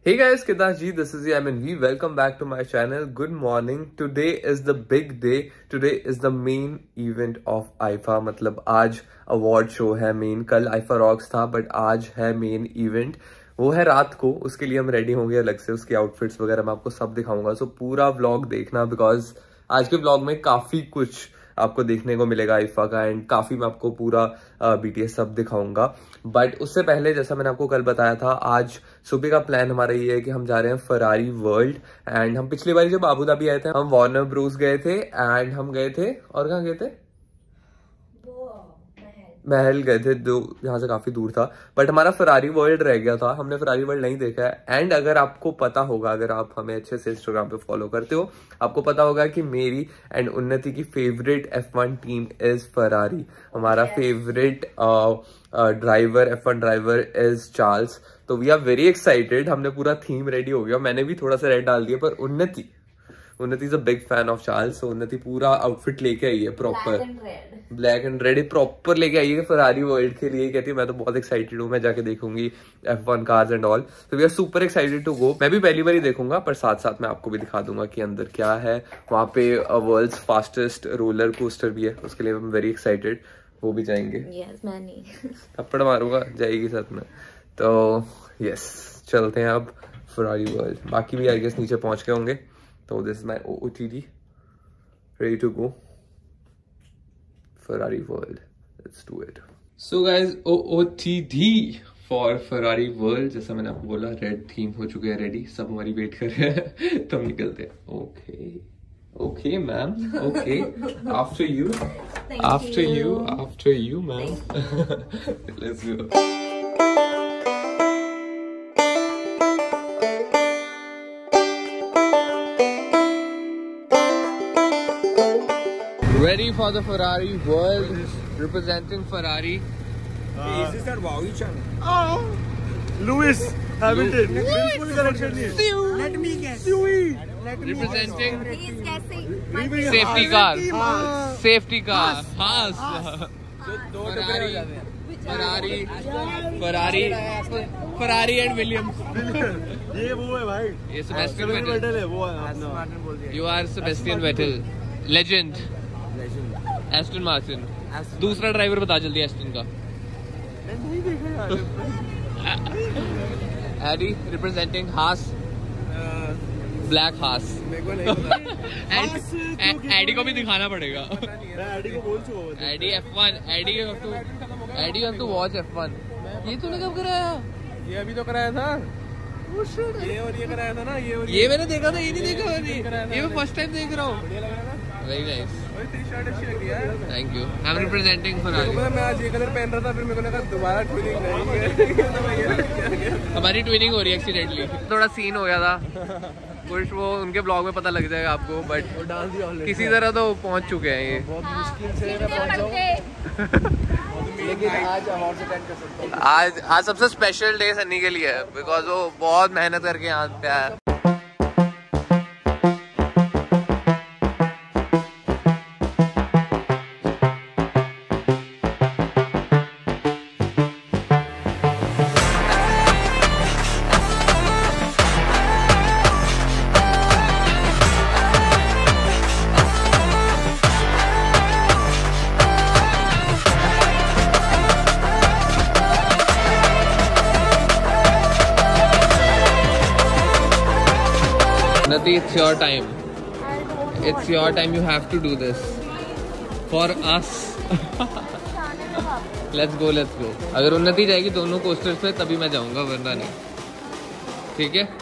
Hey guys, Kedash ji, this is MNV. Welcome back to my channel. Good morning. Today is the big day. Today is the main event of IFA. मतलब आज award show है main. कल IFA Rocks था, but आज है main event. वो है रात को. उसके लिए हम ready होंगे अलग से. उसके outfits वगैरह मैं आपको सब दिखाऊंगा. So पूरा vlog देखना because आज के vlog में काफी कुछ आपको देखने को मिलेगा IFA का एंड काफी मैं आपको पूरा BTS सब दिखाऊंगा. बट उससे पहले जैसा मैंने आपको कल बताया था, आज सुबह का प्लान हमारा ये है कि हम जा रहे हैं फरारी वर्ल्ड. एंड हम पिछली बार जब आबू धाबी आए थे हम वार्नर ब्रूस गए थे एंड हम गए थे और कहाँ गए थे, महल गए थे, जो यहाँ से काफी दूर था. बट हमारा फरारी वर्ल्ड रह गया था, हमने फरारी वर्ल्ड नहीं देखा है. एंड अगर आपको पता होगा, अगर आप हमें अच्छे से इंस्टाग्राम पे फॉलो करते हो, आपको पता होगा कि मेरी एंड उन्नति की favourite F1 team is Ferrari. हमारा favourite driver F1 driver is Charles. तो वी आर वेरी एक्साइटेड. हमने पूरा थीम रेडी हो गया. मैंने भी थोड़ा सा रेड डाल दिया, पर Unnati is a big fan of Charles. तो उन्नति पूरा आउटफिट लेके आई है, proper black and red proper लेके आई है फरारी वर्ल्ड के लिए. कहती है मैं तो बहुत एक्साइटेड हूँ, मैं जाके देखूंगी F1 कार्स एंड ऑल. तो we are super excited to go. मैं भी पहली बार ही देखूंगा, पर साथ साथ मैं आपको भी दिखा दूंगा कि अंदर क्या है. वहां पे वर्ल्ड्स फास्टेस्ट रोलर कोस्टर भी है, उसके लिए आई एम वेरी एक्साइटेड. वो भी जाएंगे. yes, मैं नहीं थप्पड़ मारूंगा, जाएगी साथ में. तो यस, चलते हैं अब फरारी वर्ल्ड. बाकी भी आई गेस नीचे पहुंच गए होंगे. तो this is my OOTD, ready to go Ferrari World. Let's do it. So guys, OOTD for Ferrari World. जैसा मैंने आपको बोला, रेड थीम हो चुके हैं रेडी, सब हमारी वेट कर रहे हैं. तो हम निकलते हैं. Okay ma'am, okay. After you ma'am. Let's go. Ready for the Ferrari World, representing Ferrari. Is this that Wowie channel? Oh, Lewis Hamilton. Full correction. Let me guess. Representing He's guessing. safety car. Safety car. Haas. Ferrari and Williams. ये वो है भाई. ये Sebastian Vettel है वो है. You are Sebastian Vettel, legend. Aston Martin. दूसरा ड्राइवर बता जल्दी एस्टन का. नहीं देखा यार. Eddie representing Haas, black Haas. Eddie को भी दिखाना पड़ेगा. एडी को बोल चुका. Eddie F1. Eddie have to watch F1. ये तूने कब कराया? ये अभी तो कराया था. ये और ये कराया था ना. ये मैंने देखा था, ये नहीं देखा. ये मैं फर्स्ट टाइम देख रहा हूँ. Very nice. शर्ट अच्छी लग रही है. Thank you. I am representing Ferrari. मैं आज ये कलर पहन रहा था, फिर मेरे को लगा दोबारा ट्विनिंग नहीं. हमारी ट्विनिंग हो रही है एक्सीडेंटली. थोड़ा सीन हो गया था कुछ, वो उनके ब्लॉग में पता लग जाएगा आपको. बट किसी तरह तो पहुंच चुके हैं. ये बहुत मुश्किल से मैं पहुंचा. लेकिन आज अवार्ड अटेंड कर सकता हूं. आज सबसे स्पेशल डे सन्नी के लिए है, बिकॉज वो बहुत मेहनत करके यहाँ पे आया. It's your time. It's your time. You have to do this for us. Let's go. अगर उन्नति जाएगी दोनों कोस्टर्स पे तभी मैं जाऊंगा, वरना नहीं. ठीक है.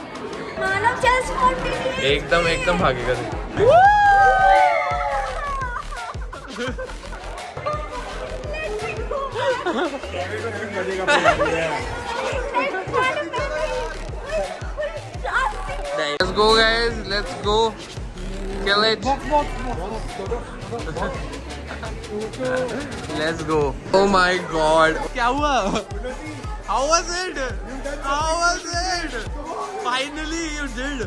एकदम भागेगा. Let's go guys, let's go. Kill it. Let's go. Oh my god. क्या हुआ? How was it? Finally you did.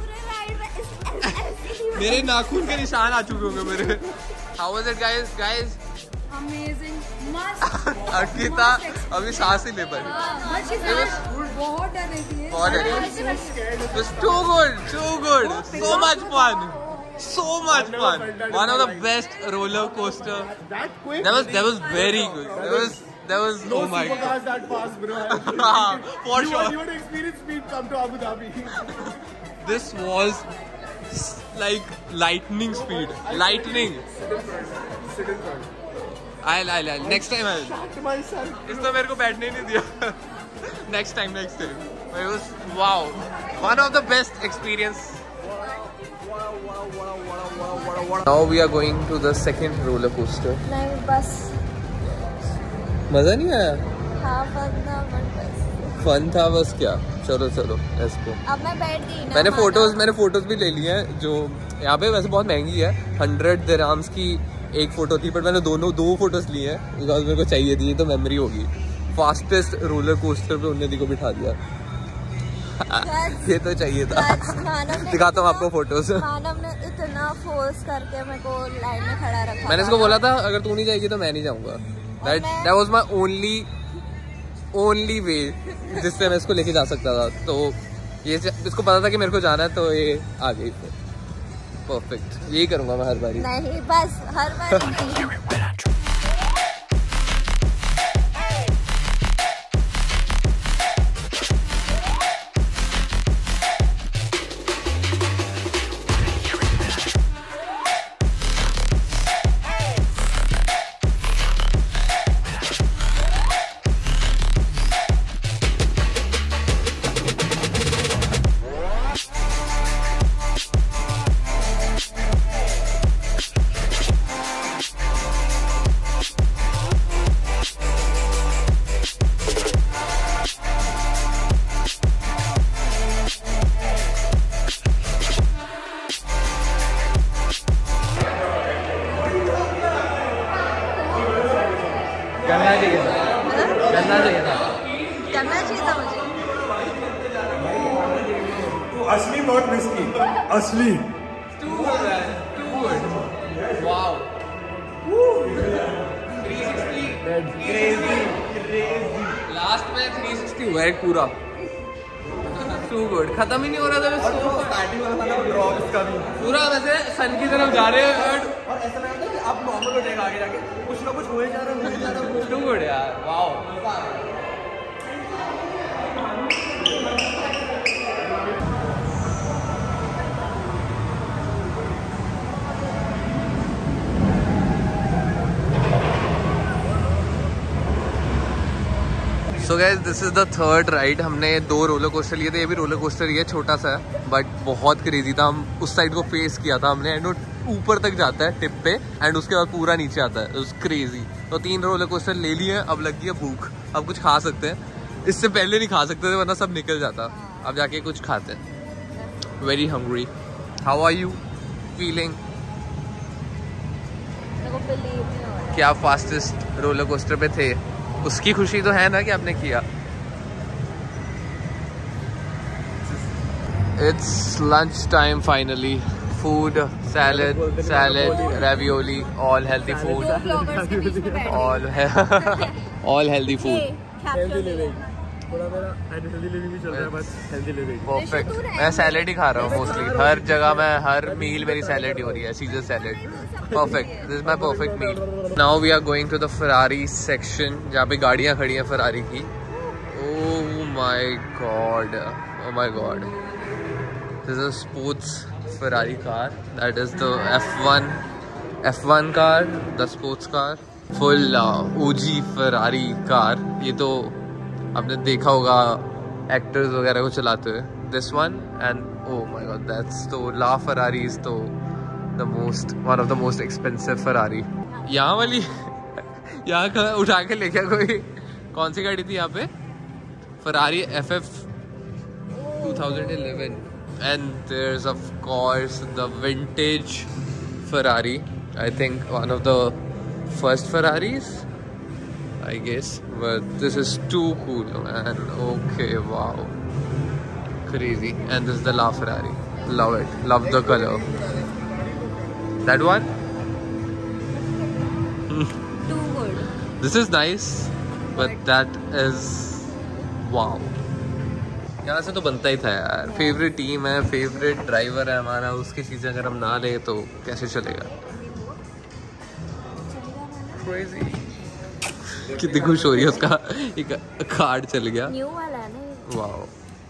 मेरे नाखून के निशान आ चुके होंगे मेरे. How was it guys? Amazing. Ankita अभी सांस ही ले पाई। बहुत डर रही थी। बहुत डर रही थी। It was too good, so much fun. So much fun. One of the best roller coaster. That was very good. That was No oh my supercars god. that fast, bro. For sure. You want to experience speed? Come to Abu Dhabi. This was like lightning speed. Lightning. Sit in front. I'll. Next time I'll. Shocked myself. इसने मेरे को बैठने नहीं दिया. Next time. It was wow. One of the best experience. Now we are going to the second roller coaster. नहीं बस मजा नहीं आया? हाँ बस फन था बस क्या? चलो let's go. अब मैं बैठ गई ना। मैंने फोटोज भी ले लिए हैं जो यहाँ पे वैसे बहुत महंगी है। 100 दिरहम्स की एक फोटो थी, बट मैंने दो फोटोज लिए हैं बिकॉज मेरे को चाहिए थी, तो मेमोरी होगी। फास्टेस्ट रोलर कोस्टर पे उन्होंने को बिठा दिया। ये तो चाहिए था। दिखाता हूँ आपको फोटोज। मानव ने इतना फोर्स करके मेरे को लाइन में खड़ा रखा। मैंने इसको बोला था अगर तू नहीं जाएगी तो मैं नहीं जाऊंगा। That was my only way जिससे मैं इसको लेके जा सकता था। तो ये इसको पता था कि मेरे को जाना है, तो ये आ गई। परफेक्ट, यही करूंगा मैं हर बारी। नहीं बस हर बारी नहीं। करना चाहिए था मुझे। असली बहुत रिस्की। असली। Wow. 360. लास्ट में 360 हुआ है पूरा। Too good. खत्म ही नहीं हो रहा था पूरा। वैसे सन की तरफ जा रहे हैं और ऐसा लग रहा है कि आप नॉर्मल हो जाएगा आगे जाके, कुछ ना कुछ हो जा रहा है। Too good यार। Wow. So guys this is the third ride. हमने 2 रोलर कोस्टर लिए थे। ये भी रोलर कोस्टर ही है, छोटा सा है बट बहुत क्रेजी था। हम उस साइड को फेस किया था हमने, एंड वो ऊपर तक जाता है टिप पे, एंड उसके बाद पूरा नीचे आता है। It's crazy. तो 3 रोलर कोस्टर ले लिए। अब लग गई है भूख, अब कुछ खा सकते हैं। इससे पहले नहीं खा सकते थे वरना सब निकल जाता। अब जाके कुछ खाते हैं। Very hungry. How are you feeling? क्या फास्टेस्ट रोलर कोस्टर पे थे, उसकी खुशी तो है ना कि आपने किया। It's lunch time finally. Food, salad, ravioli, all healthy food. all healthy food. Healthy living. थोड़ा मेरा अनहेल्दी लिविंग भी चल रहा है, बस हेल्दी लिविंग। परफेक्ट। मैं सैलेड ही खा रहा हूँ मोस्टली। हर जगह मैं, हर मील मेरी सैलेड ही हो रही है। Caesar salad. Perfect. This is my perfect meal. Now we are going to the Ferrari section, जहाँ पे गाड़ियाँ खड़ी हैं फरारी की। Oh my god, oh my god. This is sports Ferrari car. That is the F1 car, the sports car. Full OG Ferrari car. ये तो आपने देखा होगा एक्टर्स वगैरह को चलाते हुए। This one and oh my god, that's तो ला फरारी इज तो one of the most expensive Ferrari. यहाँ वाली यहाँ का उठा के ले गया कोई। कौन सी गाड़ी थी यहाँ पे? Ferrari FF 2011 and there is of course the vintage Ferrari. I think one of the first Ferraris I guess, but this is too cool, man. Okay, wow, crazy. And this is the LaFerrari. Love it. Love the color. That one? Too good. This is nice but that is wow. यहाँ से तो बनता ही था यार, favourite team है, favourite driver है हमारा, उसकी चीज़ें अगर हम ना ले तो कैसे चलेगा। Crazy। कितनी खुश हो रही है, उसका एक कार्ड चल गया, न्यू वाला है ना। Wow.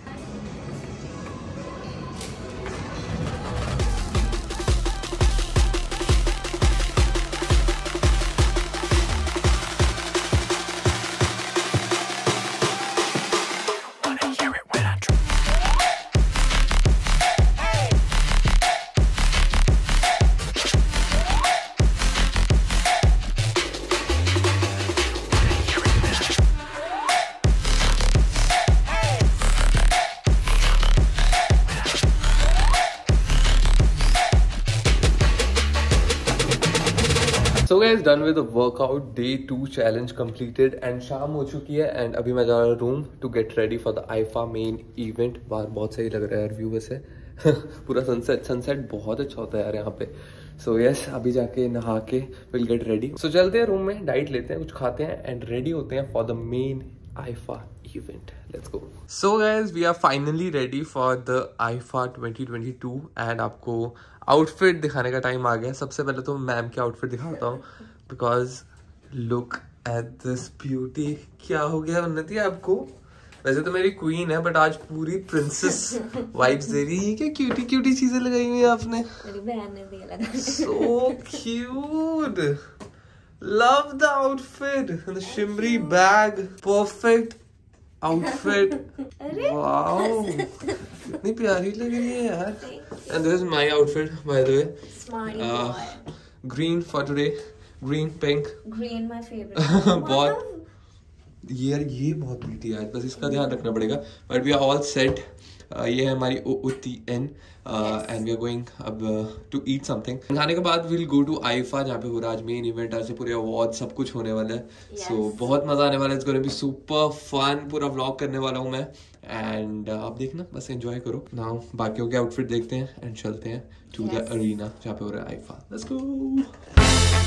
So guys, done with the workout, day 2 challenge completed and शाम हो चुकी है and अभी मैं जा रहा हूँ room to get ready for the IFA main event। बाहर बहुत सही लग रहा है यार व्यू वैसे पूरा सनसेट बहुत अच्छा होता है यार यहाँ पे। So yes, अभी जाके नहा के we'll get ready। So चलते हैं रूम में, डाइट लेते हैं, कुछ खाते हैं and ready होते हैं for the main IFA event। Let's go। So guys, we are finally ready for the IFA 2022 and आपको आउटफिट दिखाने का टाइम आ गया। सबसे पहले तो मैम के आउटफिट दिखाता हूँ because look at this beauty. क्या हो गया उन्नति आपको? वैसे तो मेरी क्वीन है बट आज पूरी प्रिंसेस वाइब्स दे रही है। क्या क्यूटी क्यूटी चीजें लगाई हुई है आपने, मेरी बहन ने भी लगा। So cute, love the outfit, the shimmery bag, perfect outfit, wow कितनी प्यारी लग रही है यार। And this is my outfit by the way, green for today, green pink, green my favourite. बहुत यार ये बहुत ब्यूटी है, बस इसका ध्यान रखना पड़ेगा but we are all set. ये है हमारी OOTN and we are going अब टू ईट समथिंग। खाने के बाद विल गो टू IFA जहाँ पे हो रहा है आज मेन इवेंट। आज से पूरे अवार्ड सब कुछ होने वाला है। सो बहुत मजा आने वाला है, it's gonna be super fun. पूरा व्लॉग करने वाला हूँ मैं एंड आप देखना, बस एंजॉय करो। नाउ बाकियों के आउटफिट देखते हैं एंड चलते हैं टू द अरीना जहाँ पे हो रहा है IFA। Let's go.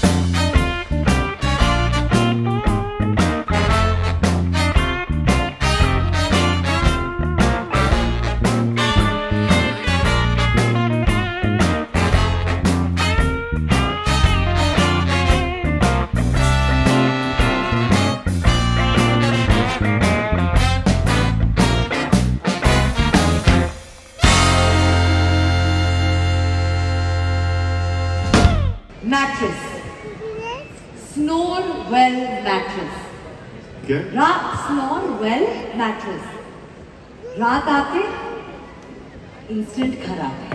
Mattress. Snore well mattress. क्या? Snore well mattress. रात आते इंस्टेंट खराब।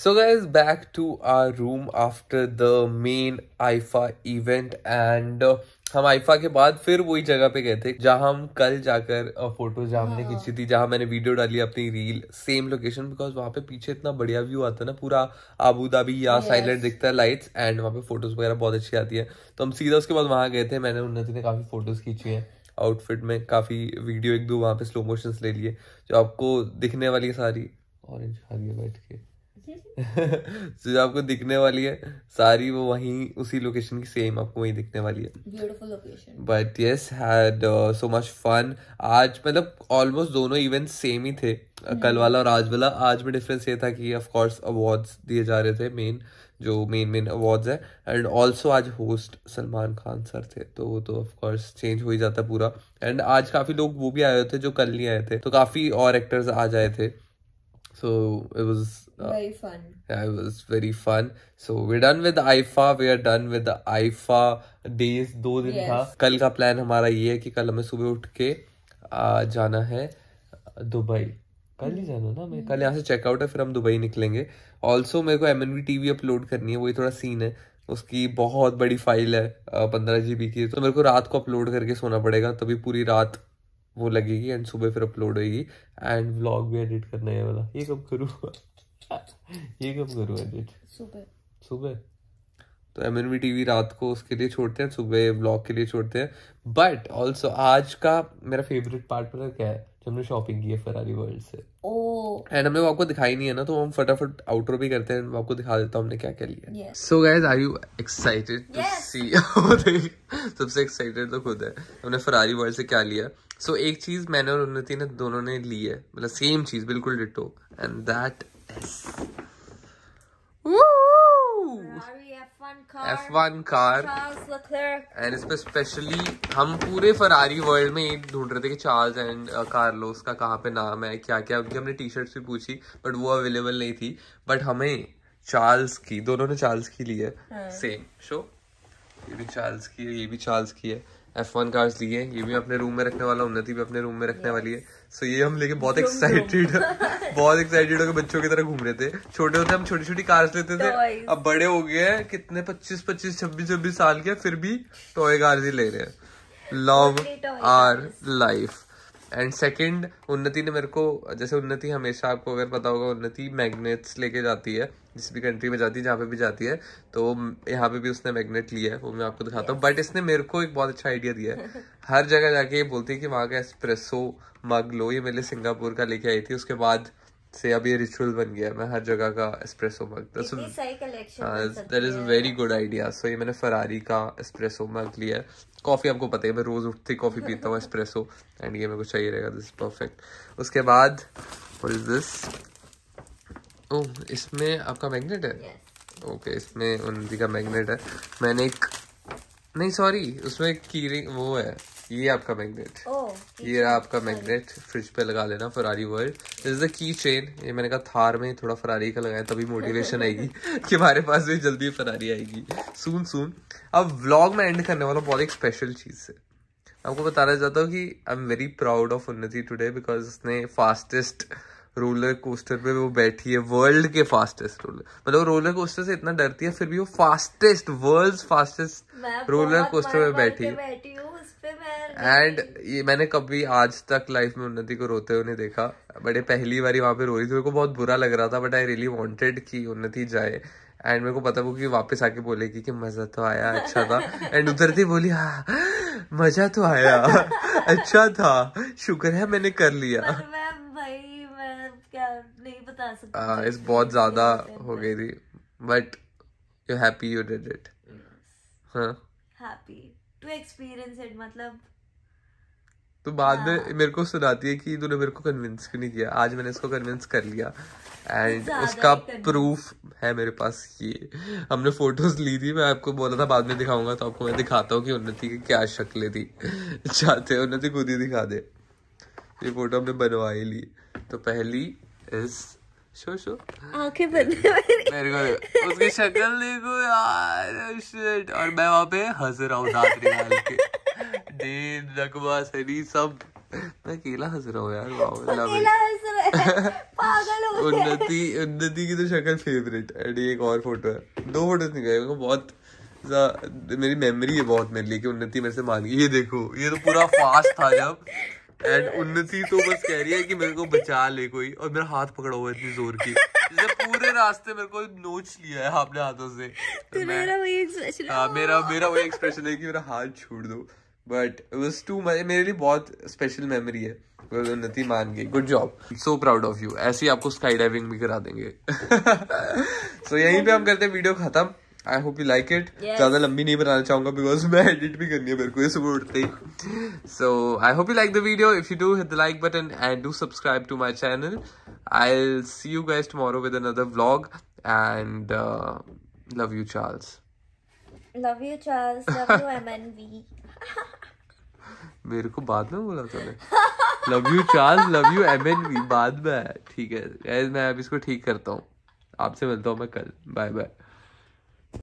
So guys, back to our room after the main IFA event and हम आईफा के बाद फिर वही जगह पे गए थे जहां हम कल जाकर फोटोज हमने खींची थी, जहां मैंने वीडियो डाली अपनी रील, सेम लोकेशन, बिकॉज वहां पे पीछे इतना बढ़िया व्यू आता है ना, पूरा आबू धाबी या साइलेंट दिखता है लाइट्स, एंड वहां पे फोटोज वगैरह बहुत अच्छी आती है। तो हम सीधा उसके बाद वहां गए थे, मैंने उन्नति ने काफी फोटोज खींची है आउटफिट में, काफी वीडियो एक दो वहां पे स्लो मोशंस ले लिए, जो आपको दिखने वाली है सारी। ऑरेंज खा रही है बैठ के जो आपको दिखने वाली है सारी, वो वहीं उसी लोकेशन की सेम आपको वहीं दिखने वाली है। Beautiful location. But yes, had so much fun. आज मतलब ऑलमोस्ट दोनों इवेंट्स सेम ही थे, कल वाला और आज वाला। आज में डिफरेंस ये था कि ऑफ कोर्स अवार्ड्स दिए जा रहे थे, मेन अवार्ड्स है, एंड ऑल्सो आज होस्ट सलमान खान सर थे, तो वो तो ऑफ कोर्स चेंज हो ही जाता पूरा। एंड आज काफी लोग वो भी आए थे जो कल नहीं आए थे, तो काफी और एक्टर्स आज आए थे। So it was very fun. Yeah, it was very fun. So we're done with IFA. We are done with the IFA days. 2 दिन था। कल का प्लान हमारा ये है कि कल हमें सुबह उठ के जाना है दुबई। कल ही जाना ना, मैं कल यहाँ से चेकआउट है, फिर हम दुबई निकलेंगे। ऑल्सो मेरे को MNV TV अपलोड करनी है, वही थोड़ा सीन है, उसकी बहुत बड़ी फाइल है 15 GB की, तो मेरे को रात को अपलोड करके सोना पड़ेगा, तभी पूरी रात वो लगेगी एंड सुबह फिर अपलोड होगी। एंड व्लॉग भी एडिट करना है वाला, ये कब करूँ एडिट? सुबह तो MNV TV रात को उसके लिए छोड़ते हैं, सुबह व्लॉग के लिए छोड़ते हैं। बट ऑल्सो आज का मेरा फेवरेट पार्ट पता क्या है, जो हमने शॉपिंग की है फरारी वर्ल्ड से। एंड हमने वो आपको दिखाई नहीं है ना, तो हम फटाफट आउटरो भी करते हैं, मैं आपको दिखा देता हूँ हमने क्या क्या लिया। So guys, are you excited to see? सबसे एक्साइटेड तो खुद है, हमने फरारी वर्ल्ड से क्या लिया। सो एक चीज मैंने और उन्नति ने दोनों ने ली है, मतलब सेम चीज बिल्कुल ditto, and that is F1 car. And इस पे स्पेशली हम पूरे फरारी वर्ल्ड में ये ढूंढ रहे थे कि चार्ल्स एंड कार्लोस का कहाँ पे नाम है, क्या क्या, उनकी हमने टी शर्ट्स भी पूछी बट वो अवेलेबल नहीं थी, बट हमें चार्ल्स की, दोनों ने चार्ल्स की ली है। सेम शो, ये भी चार्ल्स की है, ये भी चार्ल्स की है। F1 कार्स लिए, ये भी अपने रूम में रखने वाला, उन्नति भी अपने रूम में रखने वाली है। सो ये हम लेके बहुत एक्साइटेड होकर बच्चों की तरह घूम रहे थे। छोटे होते हम छोटी छोटी कार्स लेते थे, अब बड़े हो गए हैं, कितने 25, 26 साल के, फिर भी टॉय कार्स ही ले रहे हैं। Love our life. And second, Unnati ने मेरे को, जैसे उन्नति हमेशा, आपको अगर पता होगा, उन्नति मैग्नेट्स लेके जाती है जिस भी कंट्री में जाती है, जहाँ पे भी जाती है, तो यहाँ पे भी उसने मैग्नेट लिया है, वो मैं आपको दिखाता हूँ। बट इसने मेरे को एक बहुत अच्छा आइडिया दिया है, हर जगह जाके ये बोलती है कि वहाँ का एस्प्रेसो मग लो। ये मेरे सिंगापुर का लेके आई थी, उसके बाद से अब ये रिचुअल बन गया है, मैं हर जगह का espresso mug. That is very good idea. So ये मैंने फरारी का एस्प्रेसो मग लिया है। कॉफी आपको पता है, मैं रोज उठती कॉफी पीता हूँ एस्प्रेसो, एंड ये मेरे को चाहिए रहेगा, दिस परफेक्ट। उसके बाद व्हाट इज दिस? ओह, इसमें आपका मैग्नेट है। ओके, इसमें उन्नति का मैग्नेट है। मैंने एक, नहीं सॉरी, उसमें कीरिंग वो है, ये आपका मैग्नेट, ये आपका मैग्नेट, फ्रिज पे लगा लेना। Ferrari world, this is the key chain. ये मैंने कहा थार में थोड़ा फरारी का लगाया, तभी मोटिवेशन आएगी कि हमारे पास भी जल्दी फरारी आएगी सून। अब व्लॉग में एंड करने वाला बहुत एक स्पेशल चीज है, आपको बताना चाहता हूँ कि I am very proud of Unnati today, because उसने फास्टेस्ट रोलर कोस्टर पे वो बैठी है, वर्ल्ड के फास्टेस्ट रोलर, मतलब रोलर कोस्टर से इतना डरती है, फिर भी वो fastest, world fastest roller coaster पे बैठी है। एंड ये मैंने कभी आज तक लाइफ में उन्नति को रोते हुए नहीं देखा, बड़े पहली बारी वहां पे रो रही थी, मेरे को बहुत बुरा लग रहा था, बट आई रियली वांटेड कि उन्नति जाए। एंड मेरे को पता वो कि वापस आके बोलेगी कि मजा तो आया, अच्छा था। एंड उधर थी बोली, हाँ मजा तो आया, अच्छा था, शुक्र है मैंने कर लिया। नहीं बता सकता, इस बहुत ज्यादा हो गई थी, but you happy you did it. हाँ, हैप्पी टू एक्सपीरियंस इट। मतलब तो बाद में मेरे को सुनाती है कि तूने मेरे को कन्विंस क्यों नहीं किया, आज मैंने इसको कन्विंस कर लिया, एंड उसका प्रूफ है मेरे पास। ये हमने फोटोज ली थी, मैं आपको बोला था बाद में दिखाऊंगा, तो आपको मैं दिखाता हूँ कि उन्नति की क्या शक्लें थी। चाहते उन्नति खुद ही दिखा दे, ये फोटो हमने बनवाई ली। तो पहली इस शो आंखें बंद मेरे को उसकी शक्ल देखो यार, शिट। और मैं वहां पे हंस रहा हूँ दांत निकाल के, नकवा सनी सब, मैं अकेला हंस रहा हूँ यार। पागल हो गया। उन्नति की तो शक्ल फेवरेट। एंड एक और फोटो है, 2 फोटोज निकाले। मेरे को बहुत मेरी मेमोरी है बहुत मेरे लिए कि उन्नति मेरे से मान गई। ये देखो, ये तो पूरा फास्ट था जब। एंड उन्नति तो बस कह रही है कि मेरे को बचा ले कोई, और मेरा हाथ पकड़ा हुआ है इतनी जोर की, जैसे पूरे रास्ते मेरे को नोच लिया है आपने हाथों से। तो मेरा वही एक्सप्रेशन मेरा वही एक्सप्रेशन है कि मेरा हाथ छोड़ दो। But it was too much, मेरे लिए बहुत स्पेशल मेमोरी है। उन्नति मान गई, good job, so proud of you. ऐसे ही आपको स्काई डाइविंग भी करा देंगे। सो यहीं पे हम करते हैं वीडियो खत्म। I hope you like it. ज्यादा लंबी नहीं बनाना चाहूंगा बिकॉज मैं एडिट भी करनी है मेरे को ये सुबह उठते ही। So I hope you like the video. If you do, hit the like button and do subscribe to my channel. I'll see you guys tomorrow with another vlog and love you Charles. Love you Charles, love you MNV. मेरे को बाद में बोला तूने। Love you Charles, love you MNV बाद में। ठीक है, मैं अब इसको ठीक करता हूँ। आपसे मिलता हूँ मैं कल। Bye bye.